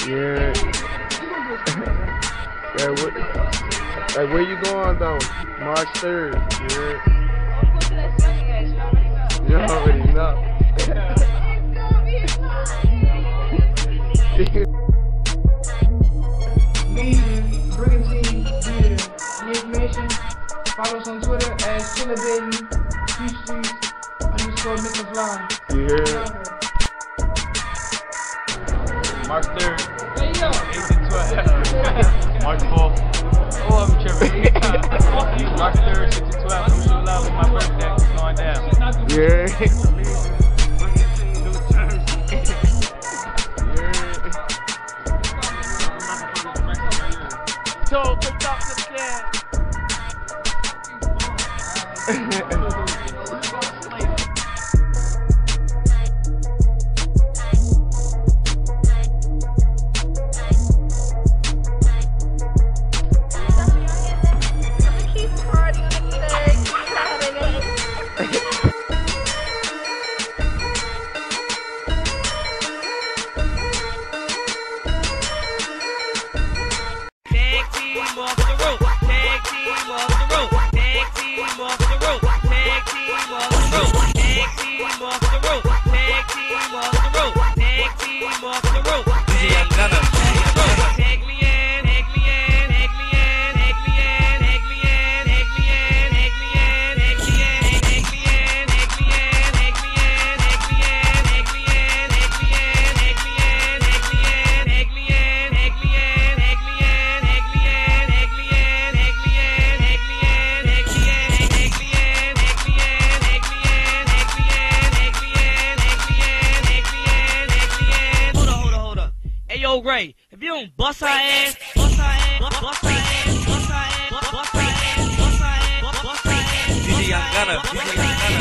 Yeah. Like, where you going though? March 3rd. Yeah. You already know. Brigantine, the information. Follow us on Twitter as KeithStreetz_Mr. You hear it? March 3rd, 8 to 12. March 4th. Oh, I'm tripping. March 3rd, 6 to 12. I'm shooting love with my birthday. It's going down. Yeah. So, pick up the Ray, if you don't bust her ass, bust her ass, bust her ass, bust her ass, bust her ass, bust her ass, bust her ass, DJ Young Gunner.